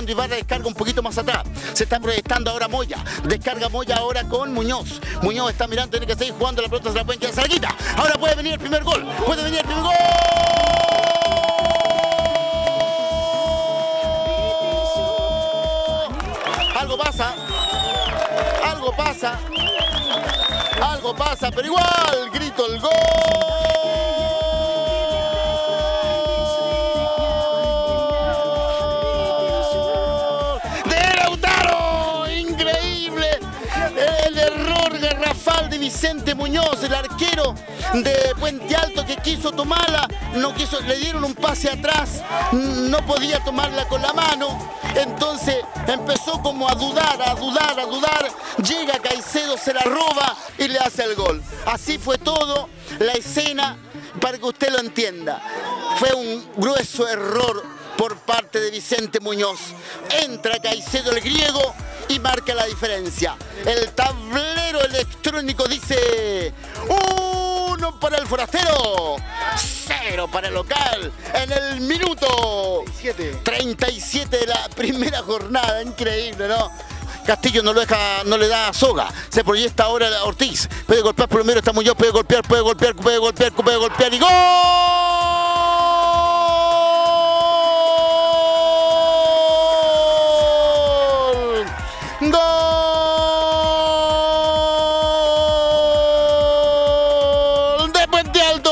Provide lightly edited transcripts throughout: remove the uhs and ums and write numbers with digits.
Fernando Ibarra descarga un poquito más atrás. Se está proyectando ahora Moya. Descarga Moya ahora con Muñoz. Muñoz está mirando, tiene que seguir jugando, la pelota se la pueden quedar, se la quita. Ahora puede venir el primer gol. Puede venir el primer gol. Algo pasa. Algo pasa. Algo pasa, pero igual grito el gol. De Vicente Muñoz, el arquero de Puente Alto, que quiso tomarla, no quiso, le dieron un pase atrás, no podía tomarla con la mano, entonces empezó como a dudar, llega Caicedo, se la roba y le hace el gol. Así fue todo la escena, para que usted lo entienda. Fue un grueso error por parte de Vicente Muñoz. Entra Caicedo, el griego, y marca la diferencia. El tablero electrónico dice 1 para el forastero, 0 para el local. En el minuto 37 de la primera jornada. Increíble, ¿no? Castillo no le da soga. Se proyecta ahora a Ortiz. Puede golpear primero, está Muñoz, puede golpear y ¡gol! ¡Gol de Puente Alto!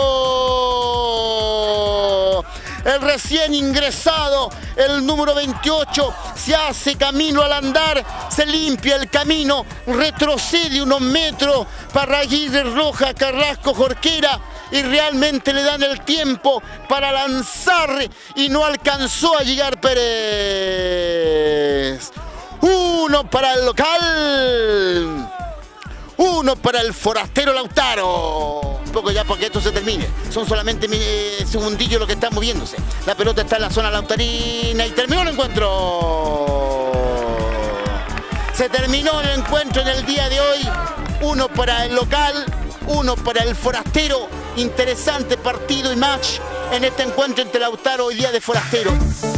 El recién ingresado, el número 28, se hace camino al andar, se limpia el camino, retrocede unos metros para Aguirre, Roja, Carrasco, Jorquera, y realmente le dan el tiempo para lanzar y no alcanzó a llegar Pérez. 1 para el local, 1 para el forastero Lautaro. Un poco ya para que esto se termine. Son solamente segundillos lo que están moviéndose. La pelota está en la zona lautarina y terminó el encuentro. Se terminó el encuentro en el día de hoy. 1 para el local, 1 para el forastero. Interesante partido y match en este encuentro entre Lautaro y Día de Forastero.